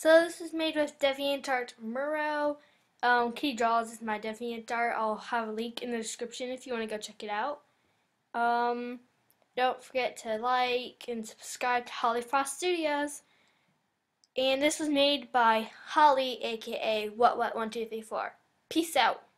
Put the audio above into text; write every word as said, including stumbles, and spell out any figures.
So this is made with DeviantArt Muro. Um, Kitty Draws is my DeviantArt. I'll have a link in the description if you want to go check it out. Um, don't forget to like and subscribe to Holly Frost Studios. And this was made by Holly, aka What What one two three four. Peace out.